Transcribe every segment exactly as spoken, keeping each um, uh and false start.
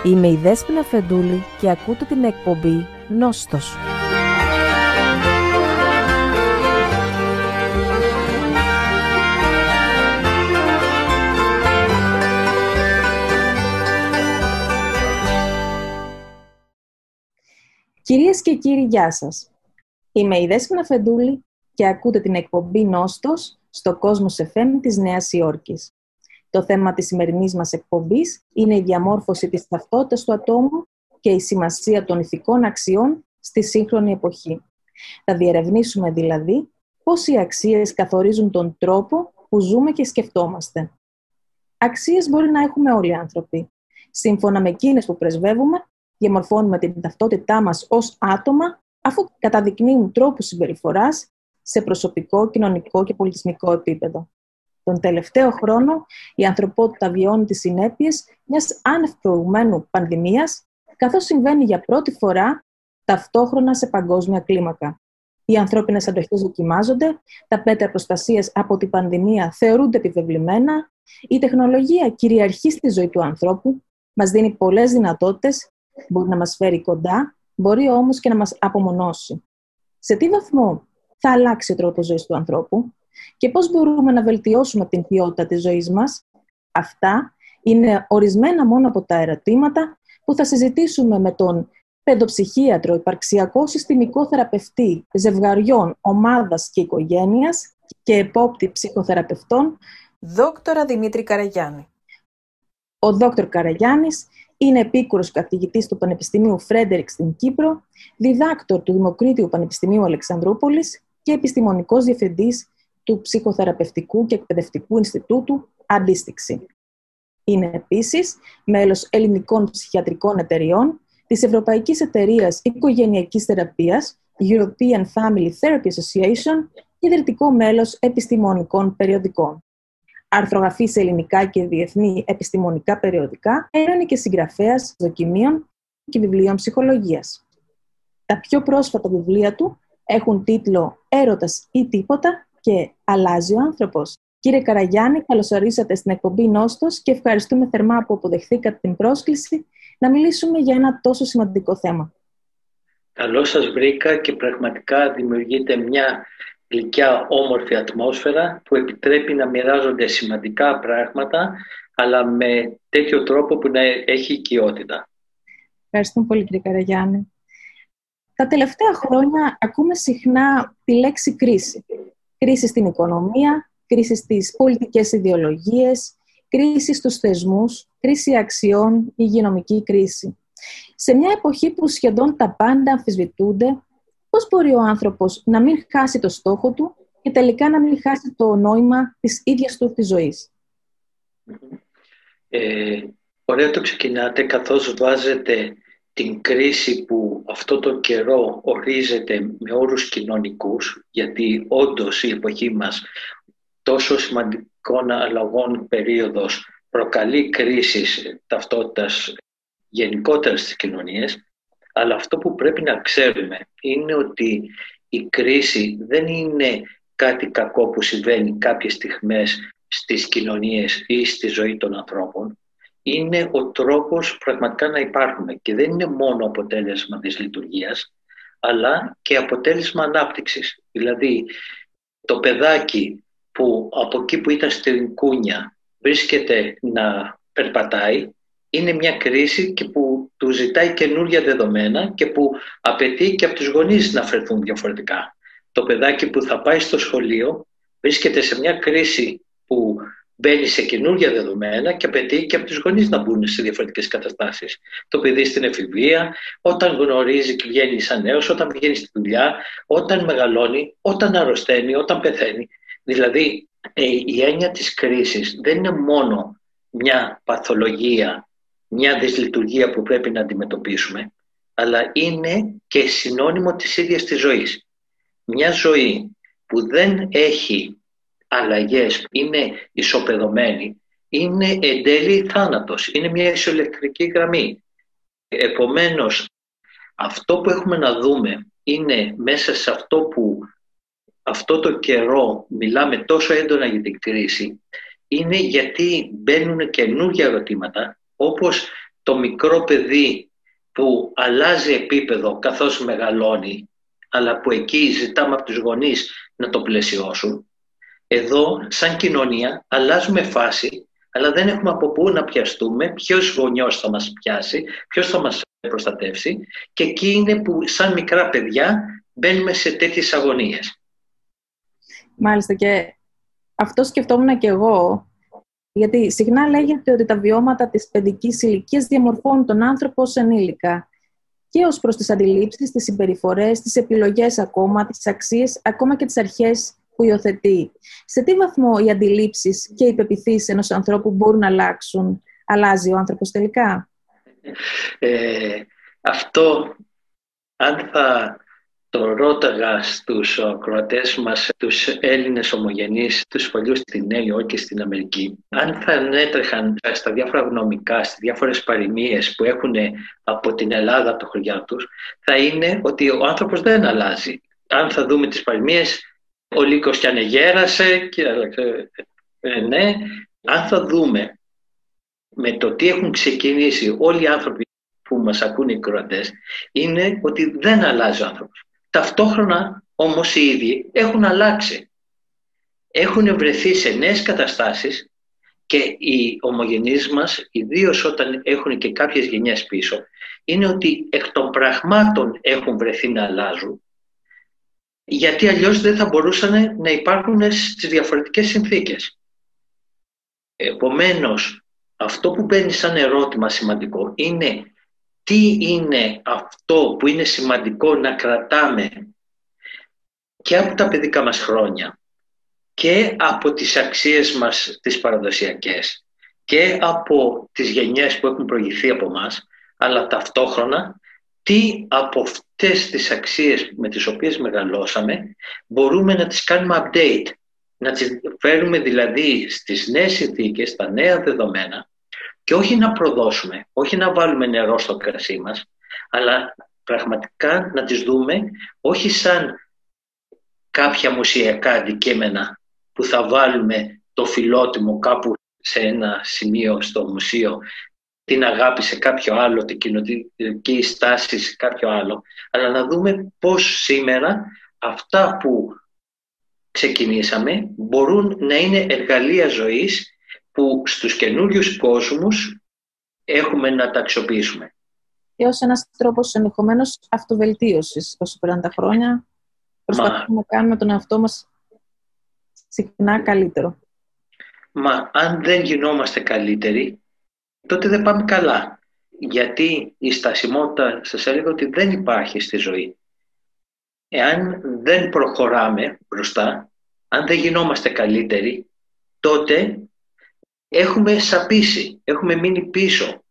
Είμαι η Δέσποινα Φεντούλη και ακούτε την εκπομπή Νόστος. Κυρίες και κύριοι, γεια σας. Είμαι η Δέσποινα Φεντούλη και ακούτε την εκπομπή Νόστος στο Κόσμος εφ εμ της Νέας Υόρκης. Το θέμα της σημερινής μας εκπομπής είναι η διαμόρφωση της ταυτότητας του ατόμου και η σημασία των ηθικών αξιών στη σύγχρονη εποχή. Θα διερευνήσουμε δηλαδή πώς οι αξίες καθορίζουν τον τρόπο που ζούμε και σκεφτόμαστε. Αξίες μπορεί να έχουμε όλοι οι άνθρωποι. Σύμφωνα με εκείνες που πρεσβεύουμε, διαμορφώνουμε την ταυτότητά μας ως άτομα, αφού καταδεικνύουν τρόπους συμπεριφοράς σε προσωπικό, κοινωνικό και πολιτισμικό επίπεδο. Τον τελευταίο χρόνο, η ανθρωπότητα βιώνει τις συνέπειες μιας άνευ προηγουμένου πανδημίας, καθώς συμβαίνει για πρώτη φορά ταυτόχρονα σε παγκόσμια κλίμακα. Οι ανθρώπινες αντοχές δοκιμάζονται, τα μέτρα προστασίας από την πανδημία θεωρούνται επιβεβλημένα, η τεχνολογία κυριαρχεί στη ζωή του ανθρώπου, μας δίνει πολλές δυνατότητες, μπορεί να μας φέρει κοντά, μπορεί όμως και να μας απομονώσει. Σε τι βαθμό θα αλλάξει ο τρόπος ζωής του ανθρώπου και πώς μπορούμε να βελτιώσουμε την ποιότητα της ζωής μας? Αυτά είναι ορισμένα μόνο από τα ερωτήματα που θα συζητήσουμε με τον παιδοψυχίατρο, υπαρξιακό συστημικό θεραπευτή ζευγαριών, ομάδας και οικογένειας και επόπτη ψυχοθεραπευτών, δόκτορα Δημήτρη Καραγιάννη. Ο δόκτωρ Καραγιάννης είναι επίκουρος καθηγητής του Πανεπιστημίου Φρέντερικ στην Κύπρο, διδάκτορ του Δημοκρίτιου Πανεπιστημίου Αλεξανδρούπολης και επιστημονικός διευθυντής του Ψυχοθεραπευτικού και Εκπαιδευτικού Ινστιτούτου Αντίστοιξη. Είναι επίσης μέλος ελληνικών ψυχιατρικών εταιριών, της Ευρωπαϊκής Εταιρείας Οικογενειακής Θεραπείας, European Family Therapy Association και ιδρυτικό μέλος επιστημονικών περιοδικών. Αρθρογραφεί σε ελληνικά και διεθνή επιστημονικά περιοδικά, ενώ είναι και συγγραφέας δοκιμίων και βιβλίων ψυχολογίας. Τα πιο πρόσφατα βιβλία του έχουν τίτλο «Έρωτας ή τίποτα» και «Αλλάζει ο άνθρωπος». Κύριε Καραγιάννη, καλώς ορίσατε στην εκπομπή Νόστος και ευχαριστούμε θερμά που αποδεχθήκατε την πρόσκληση να μιλήσουμε για ένα τόσο σημαντικό θέμα. Καλώς σας βρήκα και πραγματικά δημιουργείται μια γλυκιά όμορφη ατμόσφαιρα που επιτρέπει να μοιράζονται σημαντικά πράγματα, αλλά με τέτοιο τρόπο που να έχει οικειότητα. Ευχαριστούμε πολύ, κύριε Καραγιάννη. Τα τελευταία χρόνια ακούμε συχνά τη λέξη κρίση. Κρίση στην οικονομία, κρίση στις πολιτικές ιδεολογίες, κρίση στους θεσμούς, κρίση αξιών, υγειονομική κρίση. Σε μια εποχή που σχεδόν τα πάντα αμφισβητούνται, πώς μπορεί ο άνθρωπος να μην χάσει το στόχο του και τελικά να μην χάσει το νόημα της ίδιας του της ζωής? Ε, ωραία το ξεκινάτε, καθώς βάζετε την κρίση που αυτό το καιρό ορίζεται με όρους κοινωνικούς, γιατί όντως η εποχή μας τόσο σημαντικών αλλαγών περίοδος προκαλεί κρίσεις ταυτότητας γενικότερα στις κοινωνίες, αλλά αυτό που πρέπει να ξέρουμε είναι ότι η κρίση δεν είναι κάτι κακό που συμβαίνει κάποιες στιγμές στις κοινωνίες ή στη ζωή των ανθρώπων. Είναι ο τρόπος πραγματικά να υπάρχουμε και δεν είναι μόνο αποτέλεσμα της λειτουργίας, αλλά και αποτέλεσμα ανάπτυξης. Δηλαδή, το παιδάκι που από εκεί που ήταν στην κούνια βρίσκεται να περπατάει, είναι μια κρίση και που του ζητάει καινούργια δεδομένα και που απαιτεί και από τους γονείς να φερθούν διαφορετικά. Το παιδάκι που θα πάει στο σχολείο βρίσκεται σε μια κρίση που μπαίνει σε καινούργια δεδομένα και απαιτεί και από τους γονείς να μπουν σε διαφορετικές καταστάσεις. Το παιδί στην εφηβεία, όταν γνωρίζει και βγαίνει σαν νέος, όταν βγαίνει στη δουλειά, όταν μεγαλώνει, όταν αρρωσταίνει, όταν πεθαίνει. Δηλαδή, η έννοια της κρίσης δεν είναι μόνο μια παθολογία, μια δυσλειτουργία που πρέπει να αντιμετωπίσουμε, αλλά είναι και συνώνυμο της ίδιας της ζωής. Μια ζωή που δεν έχει αλλαγές, είναι ισοπεδωμένη, είναι εν τέλει θάνατος, είναι μια ισοελεκτρική γραμμή. Επομένως, αυτό που έχουμε να δούμε είναι μέσα σε αυτό που αυτό το καιρό μιλάμε τόσο έντονα για την κρίση, είναι γιατί μπαίνουν καινούργια ερωτήματα, όπως το μικρό παιδί που αλλάζει επίπεδο καθώς μεγαλώνει, αλλά που εκεί ζητάμε από τους γονείς να το πλαισιώσουν. Εδώ, σαν κοινωνία, αλλάζουμε φάση, αλλά δεν έχουμε από πού να πιαστούμε, ποιος γονιός θα μας πιάσει, ποιος θα μας προστατεύσει, και εκεί είναι που σαν μικρά παιδιά μπαίνουμε σε τέτοιες αγωνίες. Μάλιστα, και αυτό σκεφτόμουν και εγώ, γιατί συχνά λέγεται ότι τα βιώματα της παιδικής ηλικίας διαμορφώνουν τον άνθρωπο ως ενήλικα και ως προς τις αντιλήψεις, τις συμπεριφορές, τις επιλογές ακόμα, τις αξίες, ακόμα και τις αρχές που υιοθετεί. Σε τι βαθμό οι αντιλήψεις και οι πεποιθήσεις ενός ανθρώπου μπορούν να αλλάξουν, αλλάζει ο άνθρωπος τελικά? Ε, αυτό, αν θα το ρώταγα στους ακροατές μας, τους Έλληνες ομογενείς, τους παλιούς στη Νέα Υόρκη, στην Αμερική, αν θα ανέτρεχαν στα διάφορα γνωμικά, στις διάφορες παροιμίες που έχουν από την Ελλάδα, από το χωριά τους, θα είναι ότι ο άνθρωπος δεν αλλάζει. Αν θα δούμε τις παροιμίες, ο λύκος κι ανεγέρασε, και, ε, ναι. Αν θα δούμε με το τι έχουν ξεκινήσει όλοι οι άνθρωποι που μας ακούν οι ακροατές, είναι ότι δεν αλλάζει ο άνθρωπος. Ταυτόχρονα όμως οι ίδιοι έχουν αλλάξει. Έχουν βρεθεί σε νέες καταστάσεις και οι ομογενείς μας, ιδίως όταν έχουν και κάποιες γενιές πίσω, είναι ότι εκ των πραγμάτων έχουν βρεθεί να αλλάζουν, γιατί αλλιώς δεν θα μπορούσαν να υπάρχουν στις διαφορετικές συνθήκες. Επομένως, αυτό που μπαίνει σαν ερώτημα σημαντικό είναι τι είναι αυτό που είναι σημαντικό να κρατάμε και από τα παιδικά μας χρόνια και από τις αξίες μας τις παραδοσιακές και από τις γενιές που έχουν προηγηθεί από μας, αλλά ταυτόχρονα τι από αυτές τις αξίες με τις οποίες μεγαλώσαμε μπορούμε να τις κάνουμε update, να τις φέρουμε δηλαδή στις νέες συνθήκες, στα νέα δεδομένα, και όχι να προδώσουμε, όχι να βάλουμε νερό στο κρασί μας, αλλά πραγματικά να τις δούμε όχι σαν κάποια μουσιακά αντικείμενα που θα βάλουμε το φιλότιμο κάπου σε ένα σημείο στο μουσείο, την αγάπη σε κάποιο άλλο, την κοινωνική στάση σε κάποιο άλλο, αλλά να δούμε πώς σήμερα αυτά που ξεκινήσαμε μπορούν να είναι εργαλεία ζωής που στους καινούριους κόσμους έχουμε να τα αξιοποιήσουμε. Και ως ένας τρόπος ενδεχομένως αυτοβελτίωσης, όσο περνάνε τα χρόνια, προσπαθούμε Μα... να κάνουμε τον εαυτό μας συχνά καλύτερο. Μα αν δεν γινόμαστε καλύτεροι, τότε δεν πάμε καλά. Γιατί η στασιμότητα, σας έλεγα ότι δεν υπάρχει στη ζωή. Εάν δεν προχωράμε μπροστά, αν δεν γινόμαστε καλύτεροι, τότε έχουμε σαπίσει, έχουμε μείνει πίσω.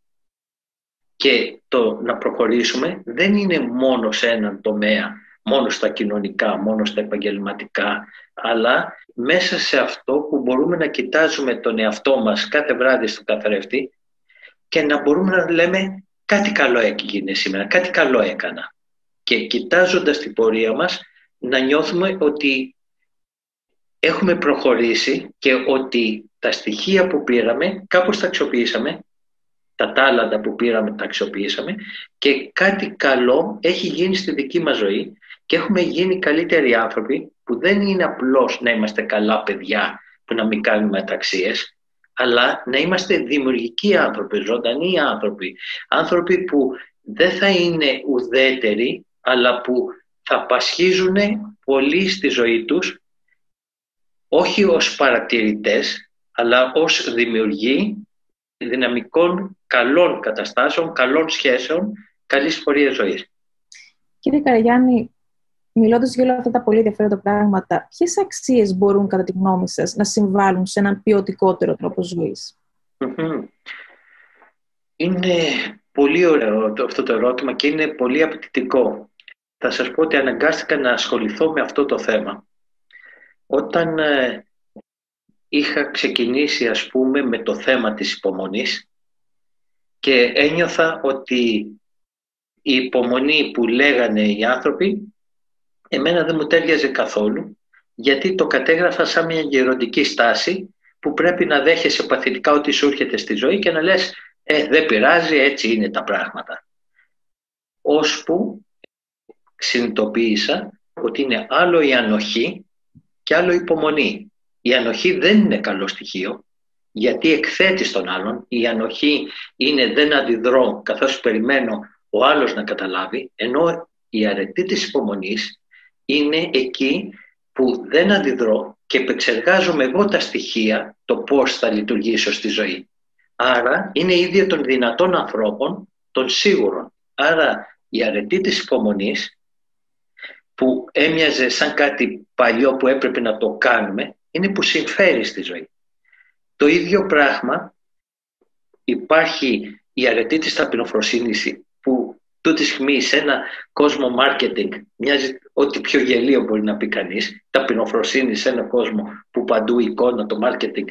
Και το να προχωρήσουμε δεν είναι μόνο σε έναν τομέα, μόνο στα κοινωνικά, μόνο στα επαγγελματικά, αλλά μέσα σε αυτό που μπορούμε να κοιτάζουμε τον εαυτό μας κάθε βράδυ στο καθρέφτη και να μπορούμε να λέμε κάτι καλό έγινε σήμερα, κάτι καλό έκανα. Και κοιτάζοντας την πορεία μας να νιώθουμε ότι έχουμε προχωρήσει και ότι τα στοιχεία που πήραμε κάπως τα αξιοποιήσαμε, τα τάλαντα που πήραμε τα αξιοποιήσαμε και κάτι καλό έχει γίνει στη δική μας ζωή και έχουμε γίνει καλύτεροι άνθρωποι, που δεν είναι απλώς να είμαστε καλά παιδιά που να μην κάνουμε αταξίες, αλλά να είμαστε δημιουργικοί άνθρωποι, ζωντανοί άνθρωποι, άνθρωποι που δεν θα είναι ουδέτεροι, αλλά που θα πασχίζουν πολύ στη ζωή τους, όχι ως παρατηρητές, αλλά ως δημιουργοί δυναμικών, καλών καταστάσεων, καλών σχέσεων, καλής πορείας ζωής. Κύριε Καραγιάννη, μιλώντας για όλα αυτά τα πολύ ενδιαφέροντα πράγματα, ποιες αξίες μπορούν κατά τη γνώμη σας να συμβάλλουν σε έναν ποιοτικότερο τρόπο ζωής? Mm-hmm. Είναι πολύ ωραίο αυτό το ερώτημα και είναι πολύ απαιτητικό. Θα σας πω ότι αναγκάστηκα να ασχοληθώ με αυτό το θέμα όταν ε, είχα ξεκινήσει, ας πούμε, με το θέμα της υπομονής και ένιωθα ότι η υπομονή που λέγανε οι άνθρωποι εμένα δεν μου τέριαζε καθόλου, γιατί το κατέγραφα σαν μια γεροντική στάση που πρέπει να δέχεσαι παθητικά ό,τι σου έρχεται στη ζωή και να λες Ε, δεν πειράζει, έτσι είναι τα πράγματα. Ώσπου συνειδητοποίησα ότι είναι άλλο η ανοχή και άλλο η υπομονή. Η ανοχή δεν είναι καλό στοιχείο, γιατί εκθέτει στον άλλον. Η ανοχή είναι δεν αντιδρώ καθώς περιμένω ο άλλος να καταλάβει, ενώ η αρετή της υπομονής είναι εκεί που δεν αντιδρώ και επεξεργάζομαι εγώ τα στοιχεία, το πώς θα λειτουργήσω στη ζωή. Άρα είναι ίδιο των δυνατών ανθρώπων, των σίγουρων. Άρα η αρετή της υπομονής, που έμοιαζε σαν κάτι παλιό που έπρεπε να το κάνουμε, είναι που συμφέρει στη ζωή. Το ίδιο πράγμα υπάρχει η αρετή της ταπεινοφροσύνης, που τούτη στιγμή σε ένα κόσμο marketing μοιάζει ό,τι πιο γελίο μπορεί να πει κανείς. Ταπεινοφροσύνη σε ένα κόσμο που παντού η εικόνα, το marketing,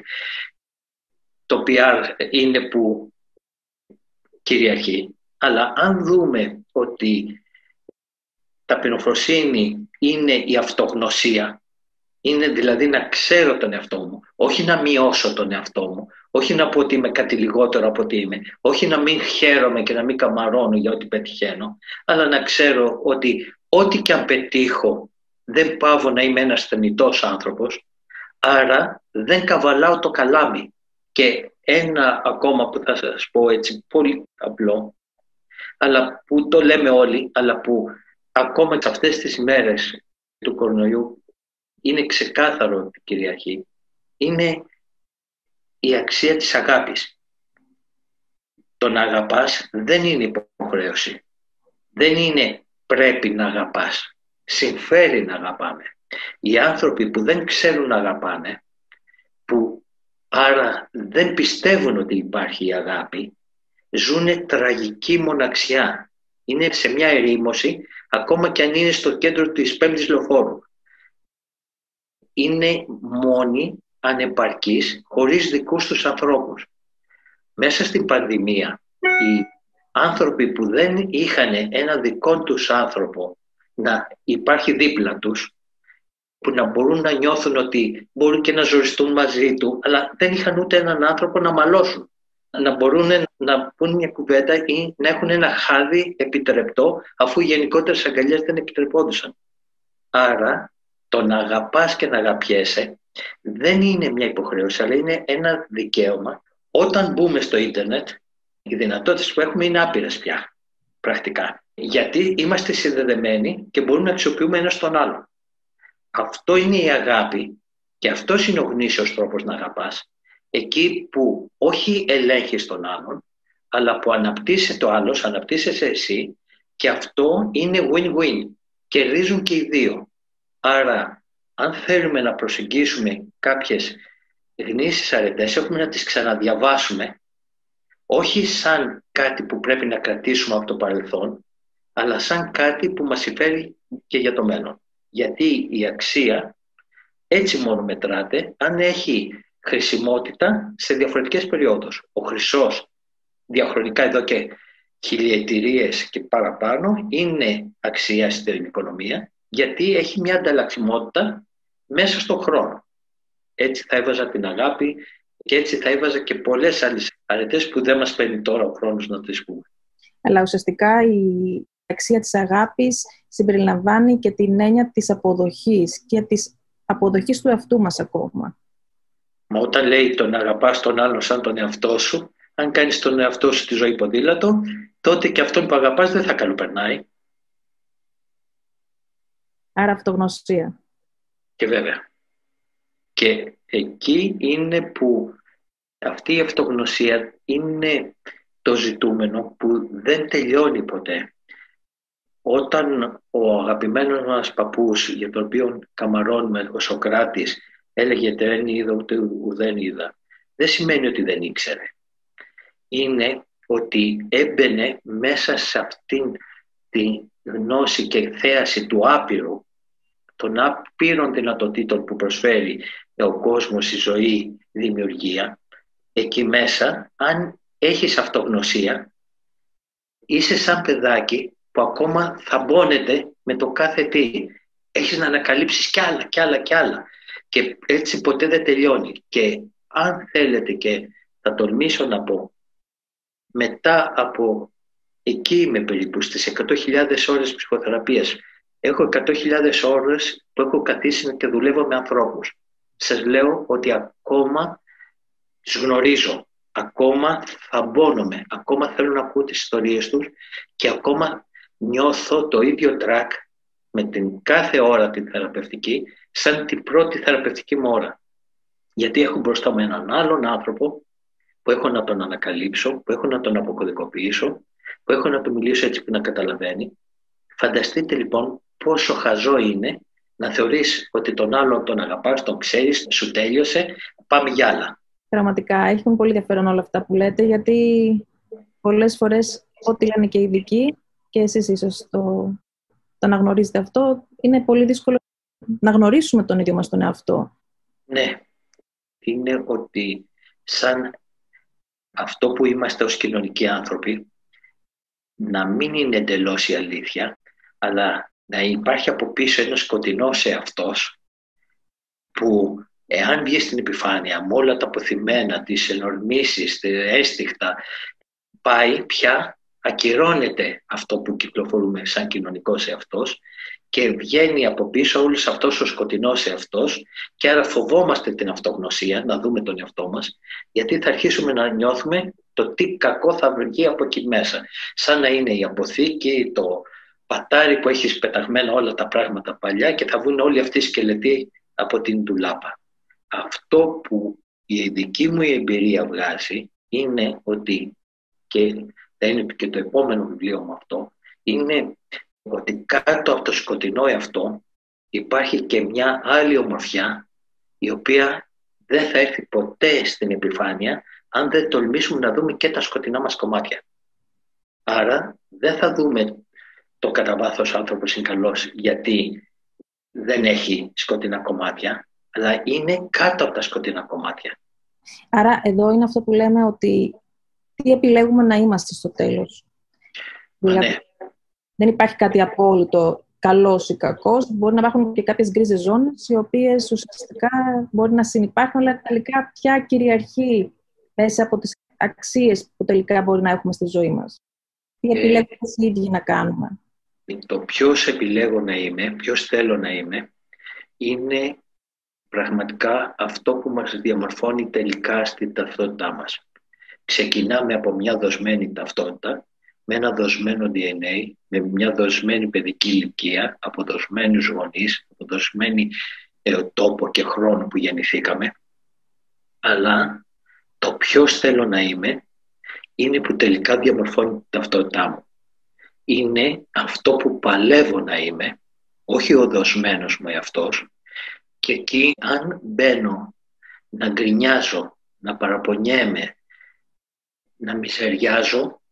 το πι αρ είναι που κυριαρχεί. Αλλά αν δούμε ότι ταπεινοφροσύνη είναι η αυτογνωσία, είναι δηλαδή να ξέρω τον εαυτό μου, όχι να μειώσω τον εαυτό μου, όχι να πω ότι είμαι κάτι λιγότερο από ότι είμαι, όχι να μην χαίρομαι και να μην καμαρώνω για ό,τι πετυχαίνω, αλλά να ξέρω ότι ό,τι και αν πετύχω δεν παύω να είμαι ένας θεμιτός άνθρωπος, άρα δεν καβαλάω το καλάμι. Και ένα ακόμα που θα σας πω έτσι πολύ απλό, αλλά που το λέμε όλοι, αλλά που ακόμα σε αυτές τις ημέρες του κορονοϊού είναι ξεκάθαρο ότι κυριαρχεί, είναι η αξία της αγάπης. Το να αγαπάς δεν είναι υποχρέωση. Δεν είναι πρέπει να αγαπάς. Συμφέρει να αγαπάμε. Οι άνθρωποι που δεν ξέρουν να αγαπάνε, που άρα δεν πιστεύουν ότι υπάρχει η αγάπη, ζουν τραγική μοναξιά. Είναι σε μια ερήμωση, ακόμα και αν είναι στο κέντρο της πέμπτης λεωφόρου. Είναι μόνοι, ανεπαρκείς, χωρίς δικούς τους ανθρώπους. Μέσα στην πανδημία, οι άνθρωποι που δεν είχαν ένα δικό τους άνθρωπο να υπάρχει δίπλα τους, που να μπορούν να νιώθουν ότι μπορούν και να ζοριστούν μαζί του, αλλά δεν είχαν ούτε έναν άνθρωπο να μαλώσουν, να μπορούν να πούν μια κουβέντα ή να έχουν ένα χάδι επιτρεπτό, αφού οι γενικότερες αγκαλιές δεν επιτρεπόντουσαν. Άρα το να αγαπάς και να αγαπιέσαι δεν είναι μια υποχρέωση, αλλά είναι ένα δικαίωμα. Όταν μπούμε στο ίντερνετ, οι δυνατότητες που έχουμε είναι άπειρες πια, πρακτικά. Γιατί είμαστε συνδεδεμένοι και μπορούμε να αξιοποιούμε ένα τον άλλο. Αυτό είναι η αγάπη και αυτός είναι ο γνήσιος τρόπος να αγαπάς. Εκεί που όχι ελέγχεις τον άλλον, αλλά που αναπτύσσεται ο άλλος, αναπτύσσεσαι εσύ, και αυτό είναι win-win. Κερδίζουν και οι δύο. Άρα, αν θέλουμε να προσεγγίσουμε κάποιες γνήσιες αρετές, έχουμε να τις ξαναδιαβάσουμε, όχι σαν κάτι που πρέπει να κρατήσουμε από το παρελθόν, αλλά σαν κάτι που μας συμφέρει και για το μέλλον. Γιατί η αξία έτσι μόνο μετράται αν έχει χρησιμότητα σε διαφορετικές περιόδους. Ο χρυσός, διαχρονικά εδώ και χιλιετηρίες και παραπάνω, είναι αξία στην οικονομία, γιατί έχει μια ανταλλαξιμότητα μέσα στον χρόνο. Έτσι θα έβαζα την αγάπη και έτσι θα έβαζα και πολλές άλλες αρετές που δεν μας παίρνει τώρα ο χρόνος να τις πούμε. Αλλά ουσιαστικά η αξία της αγάπης συμπεριλαμβάνει και την έννοια της αποδοχής και της αποδοχής του εαυτού μας ακόμα. Μα όταν λέει τον αγαπάς τον άλλον σαν τον εαυτό σου, αν κάνεις τον εαυτό σου τη ζωή ποδήλατο, τότε και αυτόν που αγαπάς δεν θα καλοπερνάει. Άρα αυτογνωσία. Και βέβαια. Και εκεί είναι που αυτή η αυτογνωσία είναι το ζητούμενο που δεν τελειώνει ποτέ. Όταν ο αγαπημένος μας παππούς, για τον οποίο καμαρώνουμε, ο Σωκράτης, έλεγε «δεν είδα ούτε ουδέν είδα», δεν σημαίνει ότι δεν ήξερε. Είναι ότι έμπαινε μέσα σε αυτήν τη γνώση και θέαση του άπειρου, των άπειρων δυνατοτήτων που προσφέρει ο κόσμος, η ζωή, η δημιουργία. Εκεί μέσα, αν έχεις αυτογνωσία, είσαι σαν παιδάκι που ακόμα θαμπώνεται με το κάθε τι. Έχεις να ανακαλύψεις κι άλλα, κι άλλα, κι άλλα. Και έτσι ποτέ δεν τελειώνει. Και αν θέλετε, και θα τολμήσω να πω, μετά από εκεί είμαι περίπου στις εκατό χιλιάδες ώρες ψυχοθεραπείας. Έχω εκατό χιλιάδες ώρες που έχω καθίσει και δουλεύω με ανθρώπους. Σας λέω ότι ακόμα τους γνωρίζω, ακόμα θαμπώνομαι, ακόμα θέλω να ακούω τις ιστορίες τους και ακόμα νιώθω το ίδιο τρακ με την κάθε ώρα την θεραπευτική σαν την πρώτη θεραπευτική μου ώρα. Γιατί έχω μπροστά μου έναν άλλον άνθρωπο που έχω να τον ανακαλύψω, που έχω να τον αποκωδικοποιήσω, που έχω να του μιλήσω έτσι που να καταλαβαίνει. Φανταστείτε λοιπόν πόσο χαζό είναι να θεωρείς ότι τον άλλον τον αγαπάς, τον ξέρεις, σου τέλειωσε, πάμε για άλλα. Πραγματικά έχουν πολύ ενδιαφέρον όλα αυτά που λέτε, γιατί πολλές φορές ό,τι λένε και οι ειδικοί, και εσείς ίσως το, το αναγνωρίζετε αυτό, είναι πολύ δύσκολο να γνωρίσουμε τον ίδιο μας τον εαυτό. Ναι, είναι ότι σαν αυτό που είμαστε ως κοινωνικοί άνθρωποι, να μην είναι εντελώς η αλήθεια, αλλά να υπάρχει από πίσω ένας σκοτεινός εαυτός που εάν βγει στην επιφάνεια με όλα τα αποθυμένα, τις ενορμήσεις, τα αίσθηκτα, πάει πια, ακυρώνεται αυτό που κυκλοφορούμε σαν κοινωνικός εαυτός και βγαίνει από πίσω όλος αυτός ο σκοτεινός εαυτός και άρα φοβόμαστε την αυτογνωσία, να δούμε τον εαυτό μας, γιατί θα αρχίσουμε να νιώθουμε το τι κακό θα βγει από εκεί μέσα. Σαν να είναι η αποθήκη, το πατάρι που έχεις πεταγμένα όλα τα πράγματα παλιά και θα βγουν όλοι αυτοί οι σκελετοί από την ντουλάπα. Αυτό που η δική μου η εμπειρία βγάζει είναι ότι, και θα είναι και το επόμενο βιβλίο μου αυτό, είναι ότι κάτω από το σκοτεινό εαυτό υπάρχει και μια άλλη ομορφιά η οποία δεν θα έρθει ποτέ στην επιφάνεια αν δεν τολμήσουμε να δούμε και τα σκοτεινά μας κομμάτια. Άρα δεν θα δούμε το κατά βάθος άνθρωπος είναι καλός γιατί δεν έχει σκοτεινά κομμάτια, αλλά είναι κάτω από τα σκοτεινά κομμάτια. Άρα εδώ είναι αυτό που λέμε ότι τι επιλέγουμε να είμαστε στο τέλος. Δηλαδή, ναι. Δεν υπάρχει κάτι απόλυτο καλός ή κακός. Μπορεί να υπάρχουν και κάποιες γκρίζες ζώνες, οι οποίες ουσιαστικά μπορεί να συνυπάρχουν, αλλά τελικά πια κυριαρχεί μέσα από τις αξίες που τελικά μπορεί να έχουμε στη ζωή μας. Τι Ε, επιλέγουμε οι ίδιοι να κάνουμε. Το ποιος επιλέγω να είμαι, ποιος θέλω να είμαι, είναι πραγματικά αυτό που μας διαμορφώνει τελικά στην ταυτότητά μας. Ξεκινάμε από μια δοσμένη ταυτότητα, με ένα δοσμένο ντι εν έι, με μια δοσμένη παιδική ηλικία, από δοσμένους γονείς, από δοσμένη ε, τόπο και χρόνο που γεννηθήκαμε. Αλλά το ποιος θέλω να είμαι είναι που τελικά διαμορφώνει την ταυτότητά μου. Είναι αυτό που παλεύω να είμαι, όχι ο δοσμένος μου εαυτός. Και εκεί αν μπαίνω να γκρινιάζω, να παραπονιέμαι, να μιζεριάζω,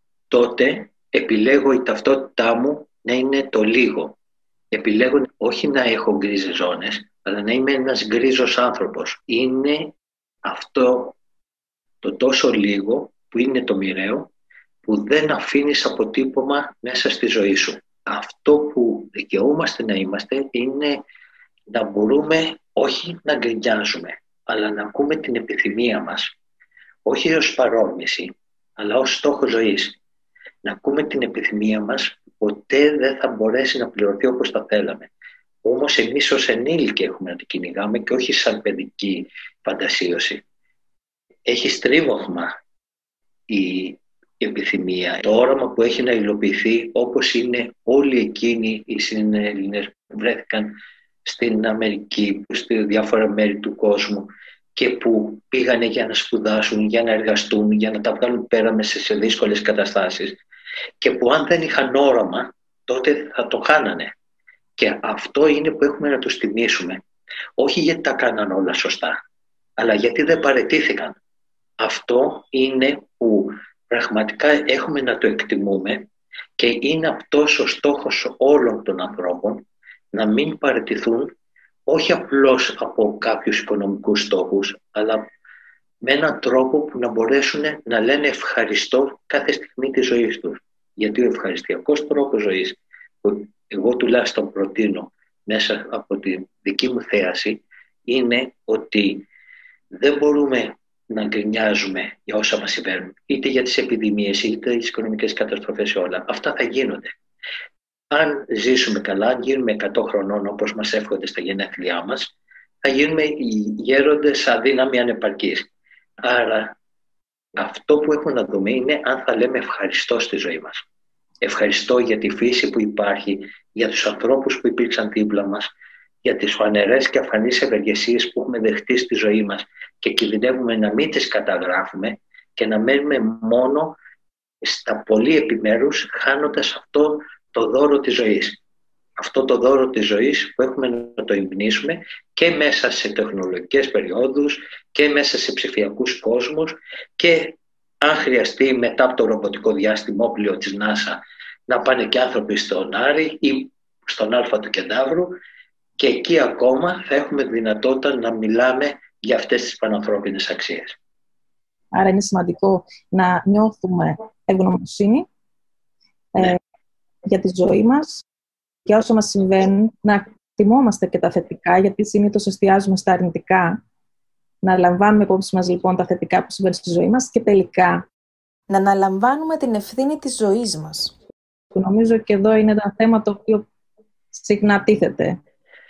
τότε επιλέγω η ταυτότητά μου να είναι το λίγο. Επιλέγω όχι να έχω γκρίζες ζώνες, αλλά να είμαι ένας γκρίζος άνθρωπος. Είναι αυτό το τόσο λίγο που είναι το μοιραίο, που δεν αφήνεις αποτύπωμα μέσα στη ζωή σου. Αυτό που δικαιούμαστε να είμαστε είναι να μπορούμε όχι να γκρινιάζουμε, αλλά να ακούμε την επιθυμία μας. Όχι ως παρόρμηση, αλλά ως στόχο ζωής. Να ακούμε την επιθυμία μας, ποτέ δεν θα μπορέσει να πληρωθεί όπως θα θέλαμε. Όμως εμείς ως ενήλικοι έχουμε να την κυνηγάμε και όχι σαν παιδική φαντασίωση. Έχει στρίμωγμα η επιθυμία, το όραμα που έχει να υλοποιηθεί, όπως είναι όλοι εκείνοι οι συνέλληνες που βρέθηκαν στην Αμερική, στη διάφορα μέρη του κόσμου και που πήγανε για να σπουδάσουν, για να εργαστούν, για να τα βγάλουν πέρα μέσα σε δύσκολες καταστάσεις και που αν δεν είχαν όραμα τότε θα το κάνανε. Και αυτό είναι που έχουμε να τους τιμήσουμε, όχι γιατί τα κάναν όλα σωστά, αλλά γιατί δεν παραιτήθηκαν. Αυτό είναι που πραγματικά έχουμε να το εκτιμούμε και είναι αυτός ο στόχος όλων των ανθρώπων, να μην παραιτηθούν όχι απλώς από κάποιους οικονομικούς στόχους, αλλά με έναν τρόπο που να μπορέσουν να λένε ευχαριστώ κάθε στιγμή της ζωής τους. Γιατί ο ευχαριστιακός τρόπος ζωής, που εγώ τουλάχιστον προτείνω μέσα από τη δική μου θέαση, είναι ότι δεν μπορούμε να γκρινιάζουμε για όσα μας συμβαίνουν, είτε για τις επιδημίες, είτε τις οικονομικές καταστροφές και όλα. Αυτά θα γίνονται. Αν ζήσουμε καλά, αν γίνουμε εκατό χρονών όπως μας εύχονται στα γενέθλιά μας, θα γίνουμε γέροντες αδύναμοι ανεπαρκείς. Άρα αυτό που έχουμε να δούμε είναι αν θα λέμε ευχαριστώ στη ζωή μας. Ευχαριστώ για τη φύση που υπάρχει, για τους ανθρώπους που υπήρξαν δίπλα μας, για τις φανερές και αφανείς ευεργεσίες που έχουμε δεχτεί στη ζωή μας και κινδυνεύουμε να μην τις καταγράφουμε και να μένουμε μόνο στα πολύ επιμέρους, χάνοντας αυτό το δώρο της ζωής. Αυτό το δώρο της ζωής που έχουμε να το υμνήσουμε και μέσα σε τεχνολογικές περιόδους και μέσα σε ψηφιακούς κόσμους και αν χρειαστεί μετά από το ρομποτικό διάστημα όπλιο της NASA να πάνε και άνθρωποι στον Άρη ή στον Α του Κεντάβρου και εκεί ακόμα θα έχουμε δυνατότητα να μιλάμε για αυτές τις πανανθρώπινες αξίες. Άρα είναι σημαντικό να νιώθουμε ευγνωμοσύνη ναι. ε, για τη ζωή μας και όσα μας συμβαίνουν, να θυμόμαστε και τα θετικά, γιατί συνήθως εστιάζουμε στα αρνητικά. Να λαμβάνουμε υπόψη μας λοιπόν τα θετικά που συμβαίνουν στη ζωή μας και τελικά να αναλαμβάνουμε την ευθύνη της ζωής μας. Νομίζω και εδώ είναι ένα θέμα το οποίο συχνά τίθεται.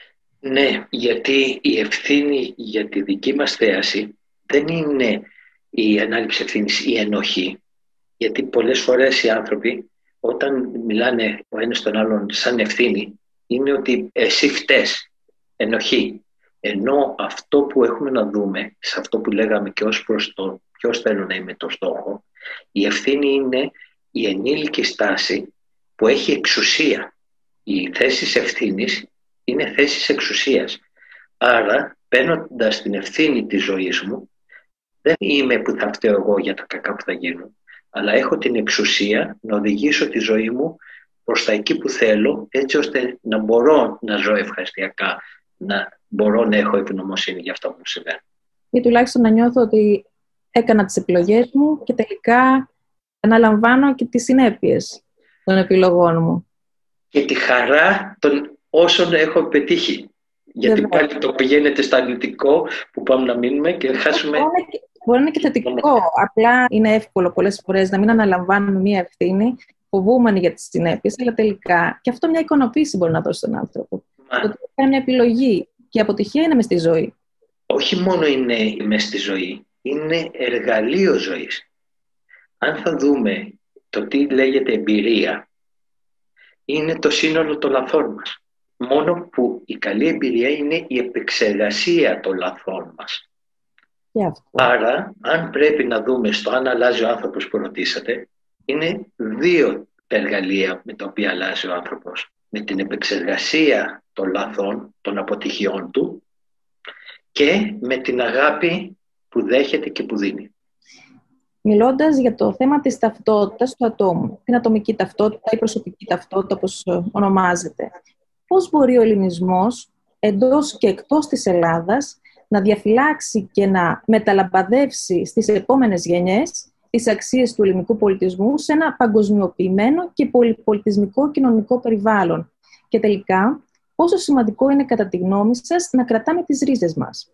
Ναι, γιατί η ευθύνη για τη δική μας θέαση δεν είναι η ανάληψη ευθύνης, η ενοχή. Γιατί πολλές φορές οι άνθρωποι όταν μιλάνε ο ένας τον άλλον σαν ευθύνη είναι ότι εσύ φταίς, ενοχή. Ενώ αυτό που έχουμε να δούμε, σε αυτό που λέγαμε και ως προς το ποιος θέλω να είμαι το στόχο, η ευθύνη είναι η ενήλικη στάση που έχει εξουσία. Οι θέσεις ευθύνης είναι θέσεις εξουσίας. Άρα, παίρνοντας την ευθύνη της ζωής μου, δεν είμαι που θα φταίω εγώ για τα κακά που θα γίνουν, αλλά έχω την εξουσία να οδηγήσω τη ζωή μου προς τα εκεί που θέλω, έτσι ώστε να μπορώ να ζω ευχαριστιακά, να μπορώ να έχω ευγνωμοσύνη για αυτά που μου συμβαίνουν. Ή τουλάχιστον να νιώθω ότι έκανα τις επιλογές μου και τελικά αναλαμβάνω και τις συνέπειες των επιλογών μου. Και τη χαρά των όσων έχω πετύχει. Γιατί Βέβαια. πάλι το πηγαίνετε στο αρνητικό που πάμε να μείνουμε και χάσουμε. Μπορεί να είναι και θετικό. Απλά είναι εύκολο πολλές φορές να μην αναλαμβάνουμε μία ευθύνη, φοβούμενοι για τις συνέπειες, αλλά τελικά και αυτό μια ικανοποίηση μπορεί να δώσει στον άνθρωπο. Μα... Το ότι κάνει μια επιλογή και η αποτυχία είναι μες στη ζωή. Όχι μόνο είναι μες στη ζωή, είναι εργαλείο ζωής. Αν θα δούμε το τι λέγεται εμπειρία, είναι το σύνολο των λαθών μας. Μόνο που η καλή εμπειρία είναι η επεξεργασία των λαθών μας. Άρα, αν πρέπει να δούμε στο αν αλλάζει ο άνθρωπος που ρωτήσατε, είναι δύο τα εργαλεία με τα οποία αλλάζει ο άνθρωπος. Με την επεξεργασία των λαθών, των αποτυχιών του και με την αγάπη που δέχεται και που δίνει. Μιλώντας για το θέμα της ταυτότητας του ατόμου, την ατομική ταυτότητα ή προσωπική ταυτότητα όπως ονομάζεται, πώς μπορεί ο ελληνισμός εντός και εκτός της Ελλάδας να διαφυλάξει και να μεταλαμπαδεύσει στις επόμενες γενιές τις αξίες του ελληνικού πολιτισμού σε ένα παγκοσμιοποιημένο και πολυπολιτισμικό κοινωνικό περιβάλλον. Και τελικά, πόσο σημαντικό είναι κατά τη γνώμη σας να κρατάμε τις ρίζες μας?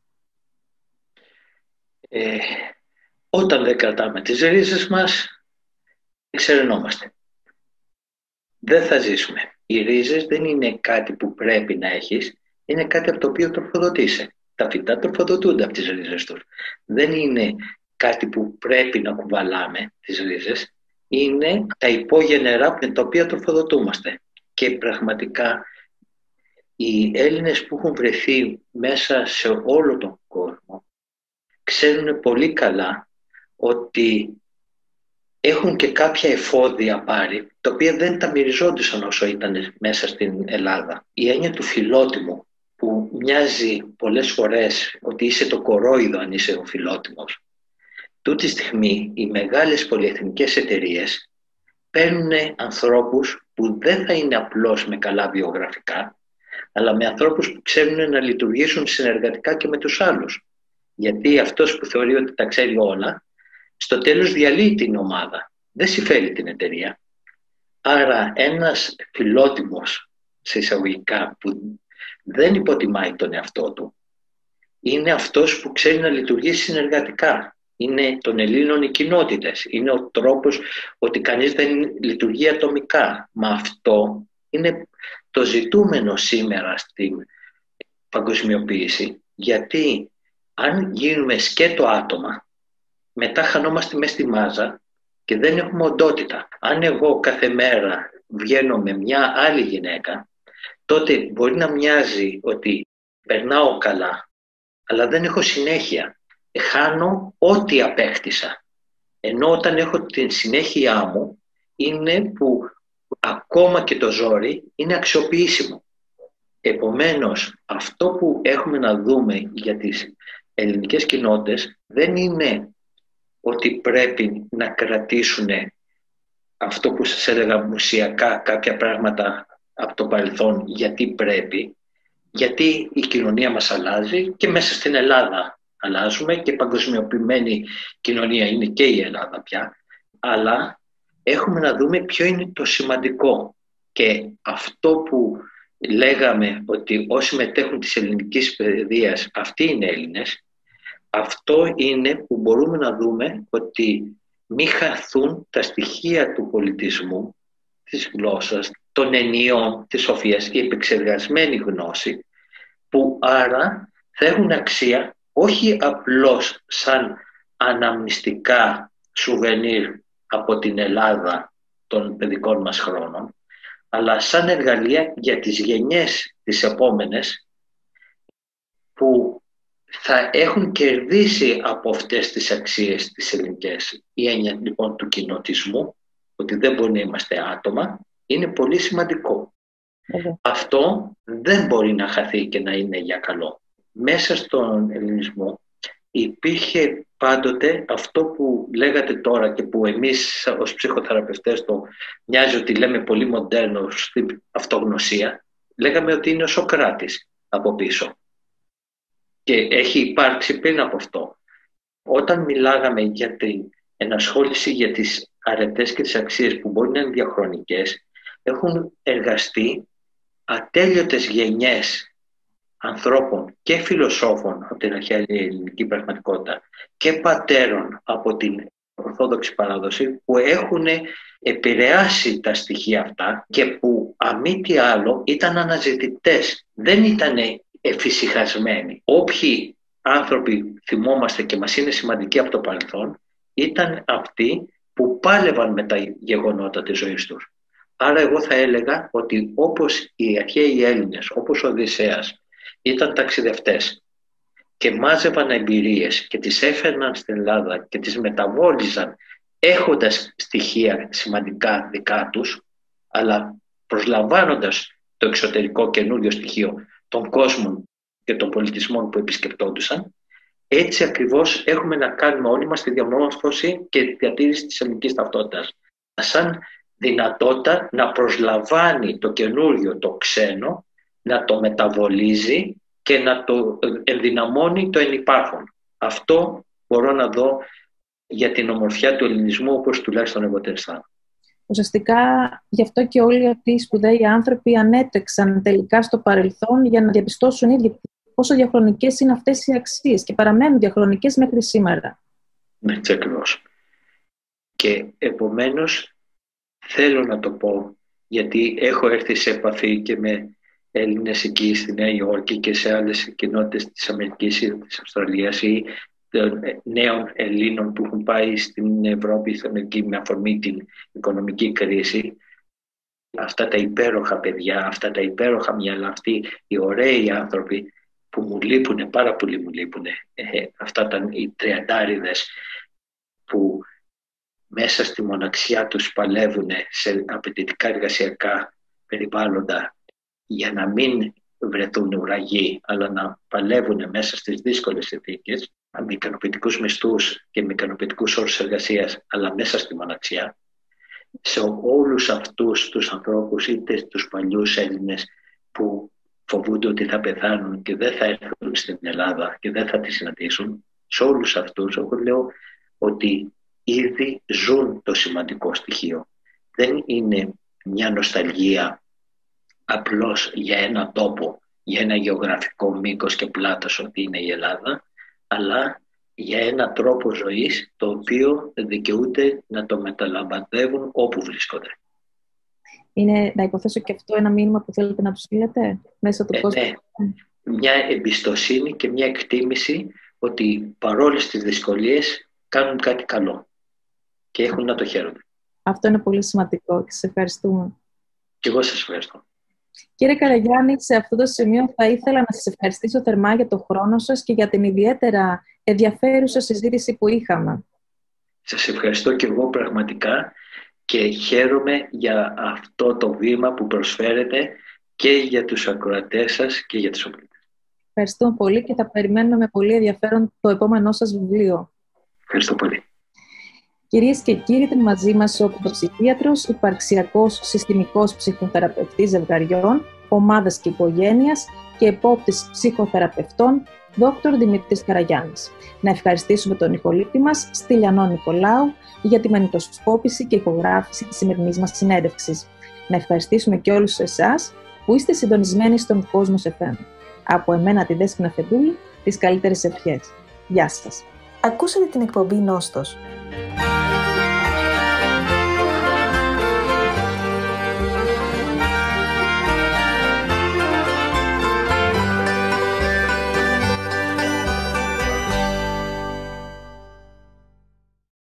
Ε, όταν δεν κρατάμε τις ρίζες μας, εξερνόμαστε. Δεν θα ζήσουμε. Οι ρίζες δεν είναι κάτι που πρέπει να έχεις, είναι κάτι από το οποίο τροφοδοτείσαι. Τα φυτά τροφοδοτούνται από τις ρίζες τους. Δεν είναι κάτι που πρέπει να κουβαλάμε τις ρίζες, είναι τα υπόγενερα με τα οποία τροφοδοτούμαστε. Και πραγματικά οι Έλληνες που έχουν βρεθεί μέσα σε όλο τον κόσμο ξέρουν πολύ καλά ότι έχουν και κάποια εφόδια πάρει, τα οποία δεν τα μυριζόντουσαν όσο ήταν μέσα στην Ελλάδα. Η έννοια του φιλότιμου, που μοιάζει πολλές φορές ότι είσαι το κορόιδο αν είσαι ο φιλότιμος, τούτη στιγμή οι μεγάλες πολυεθνικές εταιρείες παίρνουν ανθρώπους που δεν θα είναι απλώς με καλά βιογραφικά, αλλά με ανθρώπους που ξέρουν να λειτουργήσουν συνεργατικά και με τους άλλους. Γιατί αυτός που θεωρεί ότι τα ξέρει όλα, στο τέλος διαλύει την ομάδα, δεν συμφέρει την εταιρεία. Άρα ένας φιλότιμος, σε εισαγωγικά, που δεν υποτιμάει τον εαυτό του, είναι αυτός που ξέρει να λειτουργήσει συνεργατικά. είναι των Ελλήνων οι κοινότητες. Είναι ο τρόπος ότι κανείς δεν λειτουργεί ατομικά. Μα αυτό είναι το ζητούμενο σήμερα στην παγκοσμιοποίηση. Γιατί αν γίνουμε σκέτο άτομα, μετά χανόμαστε μες στη μάζα και δεν έχουμε οντότητα. Αν εγώ κάθε μέρα βγαίνω με μια άλλη γυναίκα, τότε μπορεί να μοιάζει ότι περνάω καλά, αλλά δεν έχω συνέχεια. Χάνω ό,τι απέκτησα. Ενώ όταν έχω την συνέχειά μου, είναι που ακόμα και το ζόρι είναι αξιοποιήσιμο. Επομένως, αυτό που έχουμε να δούμε για τις ελληνικές κοινότητες δεν είναι ότι πρέπει να κρατήσουν αυτό που σας έλεγα μουσιακά κάποια πράγματα από το παρελθόν, γιατί πρέπει, γιατί η κοινωνία μας αλλάζει και μέσα στην Ελλάδα αλλάζουμε και παγκοσμιοποιημένη κοινωνία είναι και η Ελλάδα πια, αλλά έχουμε να δούμε ποιο είναι το σημαντικό. Και αυτό που λέγαμε ότι όσοι μετέχουν της ελληνικής παιδείας αυτοί είναι Έλληνες, αυτό είναι που μπορούμε να δούμε ότι μη χαθούν τα στοιχεία του πολιτισμού, της γλώσσας, των ενιών, της σοφίας, η επεξεργασμένη γνώση, που άρα θα έχουν αξία όχι απλώς σαν αναμνηστικά σουβενίρ από την Ελλάδα των παιδικών μας χρόνων, αλλά σαν εργαλεία για τις γενιές τις επόμενες που θα έχουν κερδίσει από αυτές τις αξίες τις ελληνικές. Η έννοια λοιπόν του κοινοτισμού, ότι δεν μπορεί να είμαστε άτομα, είναι πολύ σημαντικό. Okay. Αυτό δεν μπορεί να χαθεί και να είναι για καλό. Μέσα στον ελληνισμό υπήρχε πάντοτε αυτό που λέγατε τώρα και που εμείς ως ψυχοθεραπευτές το μοιάζει ότι λέμε πολύ μοντέρνο στην αυτογνωσία, λέγαμε ότι είναι ο Σοκράτης από πίσω. Και έχει υπάρξει πριν από αυτό. Όταν μιλάγαμε για την ενασχόληση για τις αρετές και τις αξίες που μπορεί να είναι διαχρονικές, έχουν εργαστεί ατέλειωτες γενιές ανθρώπων και φιλοσόφων από την αρχαία ελληνική πραγματικότητα και πατέρων από την Ορθόδοξη παράδοση που έχουν επηρεάσει τα στοιχεία αυτά και που αμή τι άλλο ήταν αναζητητές, δεν ήταν εφησυχασμένοι. Όποιοι άνθρωποι θυμόμαστε και μας είναι σημαντικοί από το παρελθόν ήταν αυτοί που πάλευαν με τα γεγονότα της ζωής τους. Άρα εγώ θα έλεγα ότι όπως οι αρχαίοι Έλληνες, όπως ο Οδυσσέας, ήταν ταξιδευτές και μάζευαν εμπειρίες και τις έφερναν στην Ελλάδα και τις μεταβόλιζαν έχοντας στοιχεία σημαντικά δικά τους, αλλά προσλαμβάνοντας το εξωτερικό καινούριο στοιχείο των κόσμων και των πολιτισμών που επισκεπτόντουσαν, έτσι ακριβώς έχουμε να κάνουμε όλοι μας τη διαμόρφωση και τη διατήρηση της ελληνικής ταυτότητας. Σαν δυνατότητα να προσλαμβάνει το καινούριο, το ξένο, να το μεταβολίζει και να το ενδυναμώνει το ενυπάρχον. Αυτό μπορώ να δω για την ομορφιά του ελληνισμού, όπως τουλάχιστον εγώ το αισθάνομαι. Ουσιαστικά γι' αυτό και όλοι αυτοί οι σπουδαίοι άνθρωποι ανέτρεξαν τελικά στο παρελθόν για να διαπιστώσουν ίδιοι πόσο διαχρονικές είναι αυτές οι αξίες και παραμένουν διαχρονικές μέχρι σήμερα. Ναι, έτσι ακριβώς. Και επομένως θέλω να το πω, γιατί έχω έρθει σε επαφή και με Έλληνες εκεί στη Νέα Υόρκη και σε άλλες κοινότητες της Αμερικής ή της Αυστραλίας ή των νέων Ελλήνων που έχουν πάει στην Ευρώπη, στην Αμερική με αφορμή την οικονομική κρίση. Αυτά τα υπέροχα παιδιά, αυτά τα υπέροχα μυαλά, αυτοί οι ωραίοι άνθρωποι που μου λείπουνε, πάρα πολύ μου λείπουνε. Ε, αυτά ήταν οι τριαντάριδες που μέσα στη μοναξιά τους παλεύουν σε απαιτητικά εργασιακά περιβάλλοντα για να μην βρεθούν ουραγοί, αλλά να παλεύουν μέσα στις δύσκολες συνθήκες, με ικανοποιητικούς μισθούς και με ικανοποιητικούς όρους εργασίας, αλλά μέσα στη μοναξιά. Σε όλους αυτούς τους ανθρώπους, είτε τους παλιούς Έλληνες που φοβούνται ότι θα πεθάνουν και δεν θα έρθουν στην Ελλάδα και δεν θα τη συναντήσουν, σε όλους αυτούς εγώ λέω ότι ήδη ζουν το σημαντικό στοιχείο. Δεν είναι μια νοσταλγία απλώς για ένα τόπο, για ένα γεωγραφικό μήκος και πλάτος ότι είναι η Ελλάδα, αλλά για ένα τρόπο ζωής το οποίο δεν δικαιούται να το μεταλαμπαδεύουν όπου βρίσκονται. Είναι, να υποθέσω και αυτό ένα μήνυμα που θέλετε να τους στείλετε μέσω του Ε, κόσμου. ναι. Μια εμπιστοσύνη και μια εκτίμηση ότι παρόλες τις δυσκολίες κάνουν κάτι καλό και έχουν να το χαίρονται. Αυτό είναι πολύ σημαντικό και σας ευχαριστούμε. Και εγώ σας ευχαριστώ. Κύριε Καραγιάννη, σε αυτό το σημείο θα ήθελα να σας ευχαριστήσω θερμά για το χρόνο σας και για την ιδιαίτερα ενδιαφέρουσα συζήτηση που είχαμε. Σας ευχαριστώ και εγώ πραγματικά και χαίρομαι για αυτό το βήμα που προσφέρετε και για τους ακροατές σας και για τους ομιλητές. Ευχαριστούμε πολύ και θα περιμένουμε με πολύ ενδιαφέρον το επόμενό σας βιβλίο. Ευχαριστώ πολύ. Κυρίες και κύριοι, ήταν μαζί μας ο πρωτοψυχίατρος, υπαρξιακός συστημικός ψυχοθεραπευτής ζευγαριών, ομάδας και οικογένειας και επόπτης ψυχοθεραπευτών, δόκτωρ Δημήτρης Καραγιάννης. Να ευχαριστήσουμε τον ηχολήπτη μας, Στυλιανό Νικολάου, για τη μαγνητοσκόπηση και ηχογράφηση της σημερινής μας συνέντευξης. Να ευχαριστήσουμε και όλους εσάς που είστε συντονισμένοι στον Κόσμος εφ εμ. Από εμένα τη Δέσποινα Φεντούλη, τις καλύτερες ευχές. Γεια σας. Ακούσατε την εκπομπή Νόστος.